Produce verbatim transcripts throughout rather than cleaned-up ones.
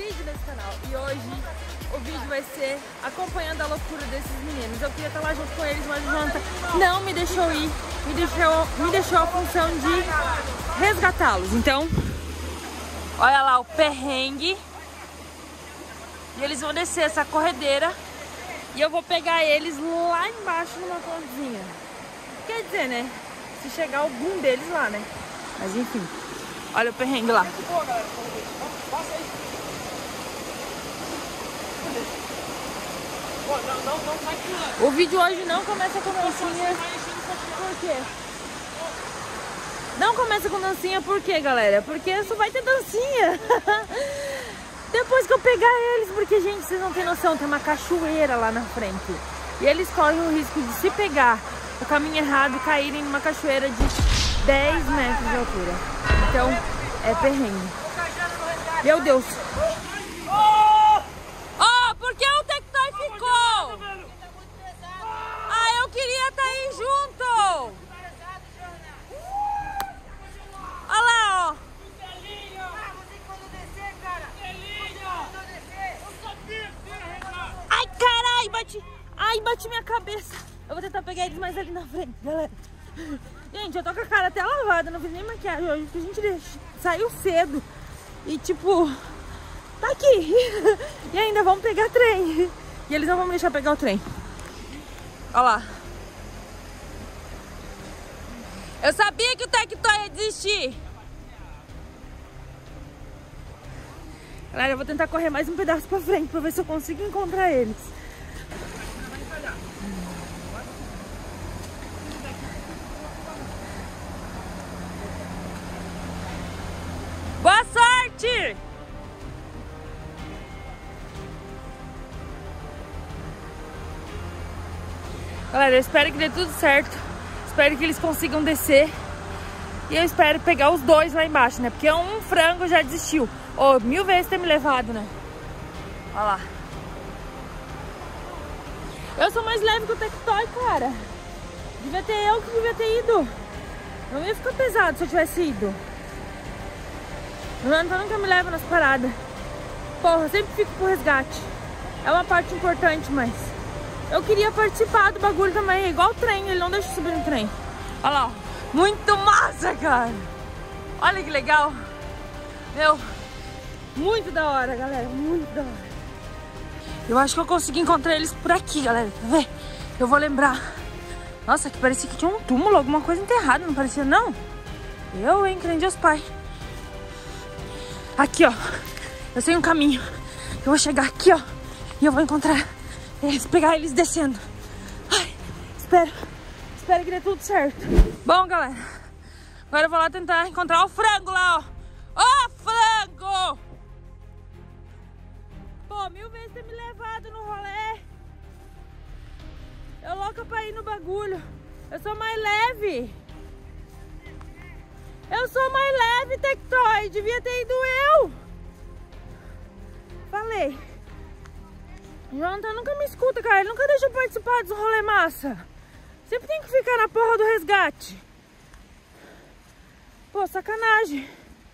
vídeo nesse canal. E hoje o vídeo vai ser acompanhando a loucura desses meninos. Eu queria estar lá junto com eles, mas o Jonathan não me deixou ir. Me deixou, me deixou a função de resgatá-los. Então, olha lá o perrengue. E eles vão descer essa corredeira. E eu vou pegar eles lá embaixo numa pontezinha. Quer dizer, né? Se chegar algum deles lá, né? Mas enfim. Olha o perrengue lá. O vídeo hoje não começa com dancinha. Por quê? Não começa com dancinha por quê, galera? Porque só vai ter dancinha. Depois que eu pegar eles, porque, gente, vocês não têm noção, tem uma cachoeira lá na frente. E eles correm o risco de se pegar o caminho errado, caírem numa cachoeira de dez metros de altura. Então, é perrengue. Meu Deus. Oh, por que o Tectoy ficou? Ah, eu queria estar aí junto. Olha lá, ó. Ai, carai, bati. Ai, bati minha cabeça. Eu vou tentar pegar eles mais ali na frente, galera. Gente, eu tô com a cara até lavada, não fiz nem maquiagem hoje, porque a gente saiu cedo. E tipo, tá aqui. E ainda vamos pegar trem. E eles não vão me deixar pegar o trem. Olha lá. Eu sabia que o Tectoy ia desistir. Galera, eu vou tentar correr mais um pedaço pra frente pra ver se eu consigo encontrar eles. Boa sorte! Galera, eu espero que dê tudo certo. Espero que eles consigam descer. E eu espero pegar os dois lá embaixo, né? Porque um frango já desistiu. Oh, mil vezes ter me levado, né? Olha lá. Eu sou mais leve que o Tectoy, cara. Devia ter eu que devia ter ido. Não ia ficar pesado se eu tivesse ido. O Jonathan nunca me leva nas paradas. Porra, eu sempre fico pro resgate. É uma parte importante, mas eu queria participar do bagulho também. É igual o trem, ele não deixa eu subir no trem. Olha lá, ó. Muito massa, cara. Olha que legal. Meu, muito da hora, galera. Muito da hora. Eu acho que eu consegui encontrar eles por aqui, galera. Quer ver? Eu vou lembrar. Nossa, que parecia que tinha um túmulo, alguma coisa enterrada. Não parecia, não? Eu, hein, crente Deus Pai. Aqui, ó. Eu sei um caminho. Eu vou chegar aqui, ó. E eu vou encontrar eles, pegar eles descendo. Ai, espero. Espero que dê tudo certo. Bom, galera. Agora eu vou lá tentar encontrar o frango lá, ó. Ó, frango! Pô, mil vezes ter me levado no rolê. Eu louca pra ir no bagulho. Eu sou mais leve. Eu sou mais leve, Tectoy. Devia ter ido eu. Falei. O Jonathan nunca me escuta, cara. Ele nunca deixa eu participar dos rolê massa. Sempre tem que ficar na porra do resgate. Pô, sacanagem.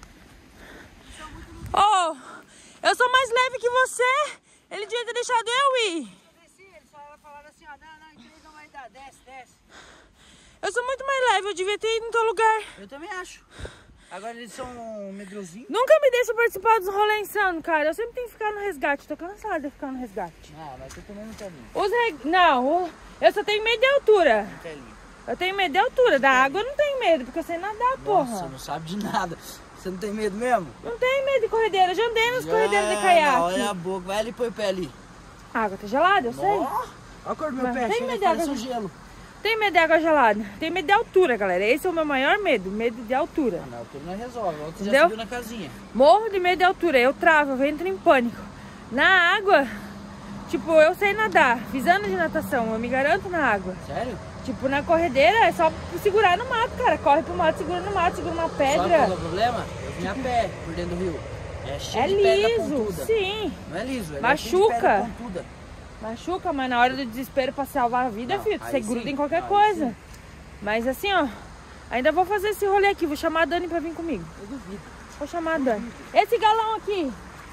Oh, eu sou mais leve que você. Ele devia ter deixado eu ir. Eles falaram assim, ó, não, não, em três não vai dar, desce, desce. Eu sou muito mais leve, eu devia ter ido no teu lugar. Eu também acho. Agora eles são medrosinhos. Nunca me deixa participar dos rolês insanos, cara. Eu sempre tenho que ficar no resgate. Tô cansada de ficar no resgate. Ah, mas eu também não quero ir. Os reg... Não, eu só tenho medo de altura. Não quero ir. Eu tenho medo de altura. Da água eu não tenho medo, porque eu sei nadar, porra. Nossa, não sabe de nada. Você não tem medo mesmo? Não tenho medo de corredeira. Eu já andei nas Já, corredeiras de caiaque. Olha a boca. Vai ali e põe o pé ali. A água tá gelada, eu sei. Olha a cor do meu Mas pé. tem Chega, medo de parece água. um gelo. Tenho medo de água gelada. Tenho medo de altura, galera. Esse é o meu maior medo. Medo de altura. Ah, não, tudo não resolve. Ontem já Entendeu? subiu na casinha. Morro de medo de altura. Eu travo, eu entro em pânico. Na água, tipo, eu sei nadar. Fiz anos de natação, eu me garanto na água. Sério? Tipo, na corredeira é só segurar no mato, cara. Corre pro mato, segura no mato, segura uma pedra. Sabe qual é o problema? Eu vim a pé por dentro do rio. É cheio É de pedra liso, pontuda. sim. Não é liso, é Machuca. cheio de pedra pontuda. Machuca, mas na hora do desespero pra salvar a vida, Não, filho, aí você gruda sim. em qualquer Não, aí coisa. sim. Mas assim, ó, ainda vou fazer esse rolê aqui. Vou chamar a Dani pra vir comigo. Eu duvido. Vou chamar a Dani. Esse galão aqui,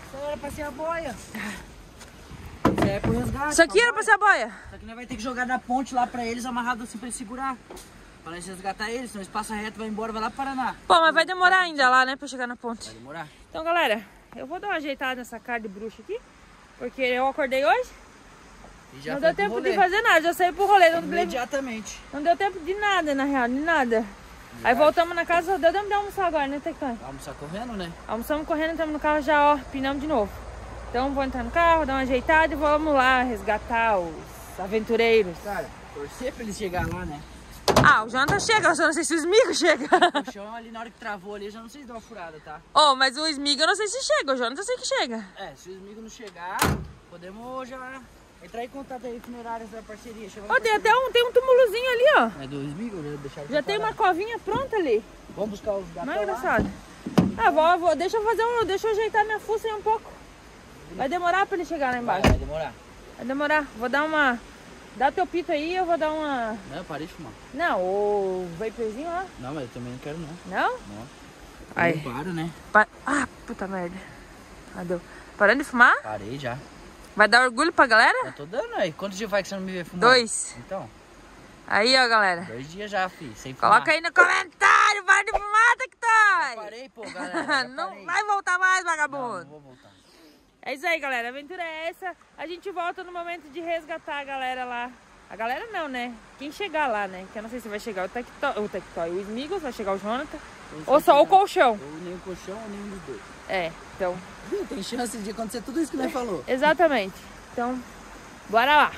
Isso era pra ser a boia. Isso é pro resgate. Isso aqui era pra ser a boia? Só que nós vai ter que jogar na ponte lá pra eles, amarrado assim pra eles segurar. Pra nós resgatar eles, senão eles passam reto, vai embora, vai lá pro Paraná. Pô, mas vai demorar ainda lá, né, pra chegar na ponte. Vai demorar. Então, galera, eu vou dar uma ajeitada nessa cara de bruxa aqui. Porque eu acordei hoje. E já Não foi deu pro tempo rolê. de fazer nada, já saí pro rolê. Não, Imediatamente. não deu tempo de nada, na real, de nada. Aí voltamos na casa, só deu tempo de almoçar agora, né, Tectão? Vai almoçar correndo, né? Almoçamos correndo, estamos no carro já, ó, pinamos de novo. Então vou entrar no carro, dar uma ajeitada e vamos lá resgatar os aventureiros. Cara, torcer pra eles chegarem lá, né? Ah, o Jonathan chega, eu só não sei se o Smigo chega. O chão ali, na hora que travou ali, eu já não sei se deu uma furada, tá? Oh, mas o Smigo eu não sei se chega, o Jonathan eu sei que chega. É, se o Smigo não chegar, podemos já entrar em contato aí, funerárias da parceria. Ó, oh, tem até um, tem um túmulozinho ali, ó. É do Smigo? Já, deixaram Já tem uma covinha pronta ali. Vamos buscar os gatos. Não é engraçado. Ah, vou, vou, deixa eu fazer um, deixa eu ajeitar minha fuça aí um pouco. Vai demorar pra ele chegar lá embaixo. Vai, vai demorar. Vai demorar. Vou dar uma... Dá teu pito aí, eu vou dar uma... Não, parei de fumar. Não, o vaporzinho lá. Não, mas eu também não quero não. Não? Não. Aí. Não para, né? Pa... Ah, puta merda. Ah, deu. Parando de fumar? Parei já. Vai dar orgulho pra galera? Eu tô dando aí. Quantos dias faz que você não me vê fumando? Dois. Então, Aí, ó, galera. dois dias já, fi. Sem fumar. Coloca aí no comentário, para de fumar, Tectoy! Parei, pô, galera. já Não parei. vai voltar mais, Não, vagabundo. não vou voltar. É isso aí, galera. A aventura é essa. A gente volta no momento de resgatar a galera lá. A galera não, né? Quem chegar lá, né? Que eu não sei se vai chegar o Tectoy, o, Tectoy, o Smigos, vai chegar o Jonathan. Ou só o colchão. Ou nem o colchão, ou nenhum dos dois. É, então... Tem chance de acontecer tudo isso que nós falou. Exatamente. Então, bora lá.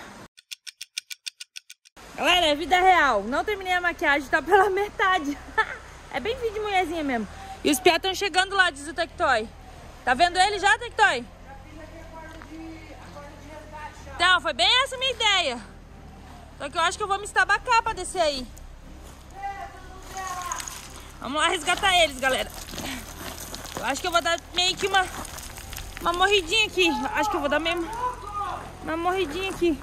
Galera, é vida real. Não terminei a maquiagem, tá pela metade. É bem vídeo de mulherzinha mesmo. E os piá estão chegando lá, diz o Tectoy. Tá vendo ele já, Tectoy? Então, foi bem essa a minha ideia. Só que eu acho que eu vou me estabacar pra descer aí. Vamos lá resgatar eles, galera. Eu acho que eu vou dar meio que uma, uma morridinha aqui. Acho que eu vou dar mesmo uma morridinha aqui.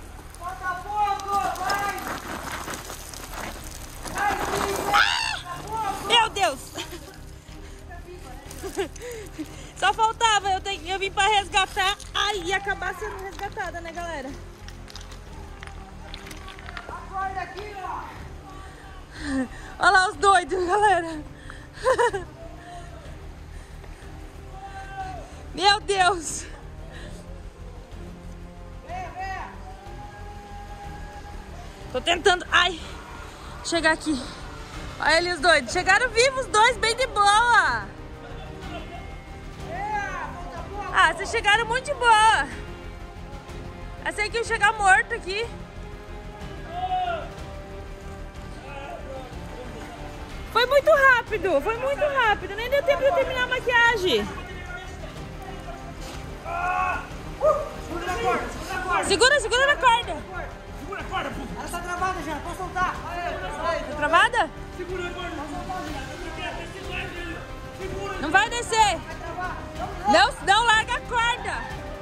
Ah! Meu Deus! Só faltava eu, ter, eu vim pra resgatar. Ai, ia acabar sendo resgatada, né, galera? Acorda aqui, ó! Olha lá os doidos, galera. Meu Deus. Tô tentando, ai, chegar aqui. Olha ali os doidos. Chegaram vivos, dois, bem de boa. Ah, vocês chegaram muito de boa. Achei que ia chegar morto aqui. Foi muito rápido, foi muito rápido. Nem deu tempo de eu terminar a maquiagem. Segura, segura na corda. Segura a corda, pô. Ela tá travada já, pode soltar. Tá travada? Segura a corda. Não vai descer. Não, não larga a corda.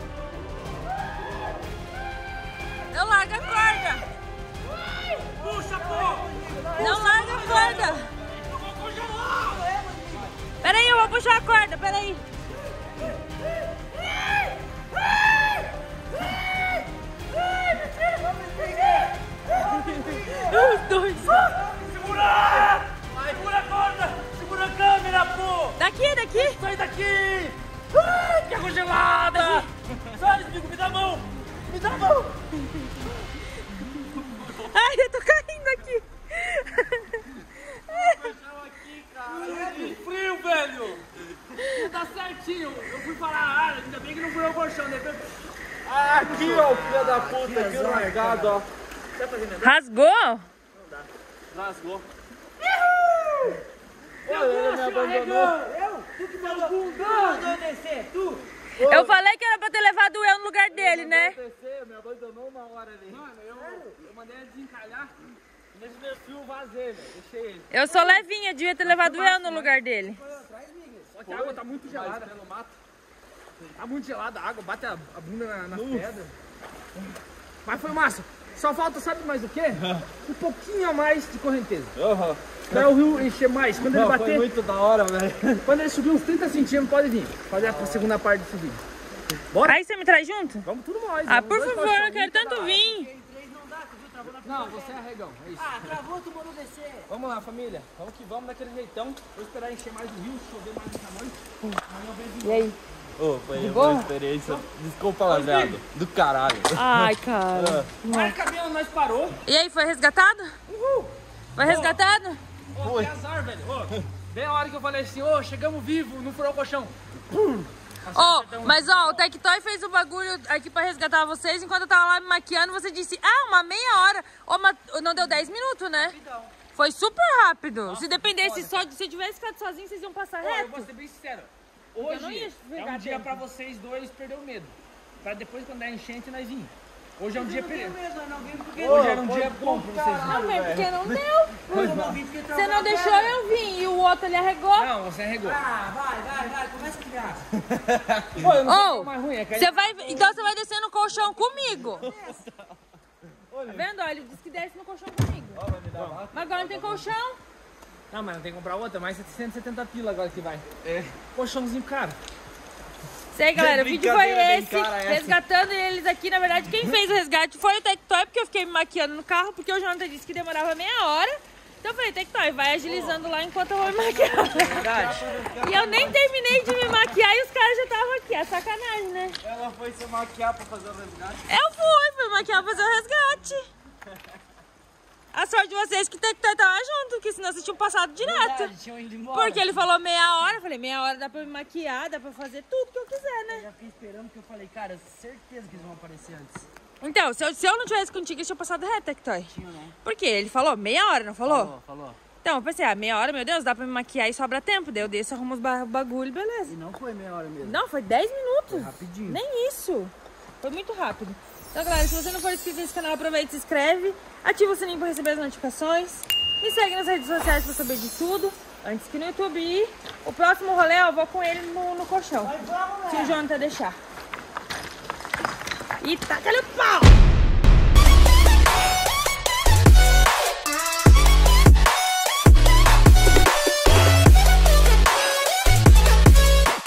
Não larga a corda. Puxa, pô. Não larga a corda. Pera aí, eu vou puxar a corda, pera aí. Os dois. Segura! Segura a corda! Segura a câmera, pô! Daqui, daqui. Sai daqui! Ai, que água gelada! Sai, amigo, me dá a mão! Me dá a mão! Ai, eu tô caindo aqui. Aqui, cara! Que frio, velho! Tá certinho! Eu fui parar a área, ainda bem que não fui ao colchão, depois... Ah, aqui, ó, filho da puta, aqui o largado, ó. Rasgou? Rasgou. Olha, ele me abandonou! Eu? Tu que mandou mandou descer, tu? Eu falei que era pra ter levado eu no lugar dele, né? Me abandonou uma hora ali. Mano, eu, eu mandei ele desencalhar. Nesse desfio eu vazei, velho. Deixei ele. Eu sou levinha, devia ter levado eu no lugar dele. Só que a água tá muito gelada. Pelo mato. Tá muito gelada a água, bate a, a bunda na, na pedra. Mas foi massa. Só falta, sabe mais o quê? Um pouquinho a mais de correnteza. Aham. Pra o rio encher mais. Quando ele Não, bater, foi muito da hora, velho. quando ele subir uns trinta centímetros, pode vir. Fazer a segunda parte do subir. Bora? Aí você me traz junto? Vamos tudo nós. Ah, vamos por dois favor, colchão, eu quero um cada tanto lado. vir. Não, você é arregão, é isso. Ah, travou, tu mandou descer. Vamos lá, família. Vamos que vamos daquele jeitão. Vou esperar encher mais o rio, chover mais essa noite. Amanhã eu vejo. E aí? Ô, foi uma boa? experiência, desculpa lavrado, do caralho. Ai, cara. Mas cabelo nós parou. E aí, foi resgatado? Uhul. Foi resgatado? Ô, que azar, velho. Ô, bem a hora que eu falei assim, ô, chegamos vivos, não furou o colchão. Pum. Ó, mas ó, o Tectoy fez o bagulho aqui pra resgatar vocês. Enquanto eu tava lá me maquiando, você disse, ah, uma meia hora. Ou uma... não deu dez minutos, né? Foi super rápido. Nossa, se dependesse só de... se tivesse ficado sozinho, vocês iam passar Ô, eu reto. vou ser bem sincero. Eu não Hoje ia é pegar um dia tempo. pra vocês dois perder o medo. Pra depois, quando der enchente, nós vir. Hoje é um dia perdido. Não vim porque Hoje era um dia bom pra vocês. Não, virem. mas porque não deu. eu não vim porque Você travou não a deixou pedra. eu vir e o outro ele arregou. Não, você arregou. Ah, vai, vai, vai, começa a criar. Pô, eu não Ô, sei mais ruim, é que aí- você vai, então você vai descer no colchão comigo. Tá vendo? Olha, ele disse que desce no colchão comigo. Mas agora não tem colchão. Não, mas não tem que comprar outra, mais cento e setenta pila agora que vai. É. Colchãozinho caro. Sei, galera, o vídeo foi Brincadeira bem esse, cara essa. resgatando eles aqui. Na verdade, quem fez o resgate foi o Tectoy, porque eu fiquei me maquiando no carro, porque o Jonathan disse que demorava meia hora. Então eu falei, Tectoy, vai agilizando lá enquanto eu vou me maquiar. Verdade. E eu nem terminei de me maquiar e os caras já estavam aqui. É sacanagem, né? Ela foi se maquiar pra fazer o resgate. Eu fui, fui maquiar pra fazer o resgate. A sorte de vocês que o Tectoy tava junto, porque senão vocês tinham passado direto. Verdade, tinham ido embora. Porque ele falou meia hora, eu falei, meia hora dá pra me maquiar, dá pra fazer tudo que eu quiser, né? Já fiquei esperando porque eu falei, cara, certeza que eles vão aparecer antes. Então, se eu, se eu não tivesse contigo, eles tinham passado reto, Tectoy. Tinha não. Por quê? Ele falou meia hora, não falou? Falou, falou. Então, eu pensei, ah, meia hora, meu Deus, dá pra me maquiar e sobra tempo. Daí eu desço, arrumo os ba- bagulho, beleza. E não foi meia hora mesmo. Não, foi dez minutos. Rapidinho. Nem isso. Foi muito rápido. Então, galera, se você não for inscrito nesse canal, aproveita e se inscreve. Ativa o sininho pra receber as notificações. Me segue nas redes sociais pra saber de tudo. Antes que no YouTube. E o próximo rolê, eu vou com ele no, no colchão. Mas vamos, Se o velho. Jonathan deixar. E taca-lhe o pau!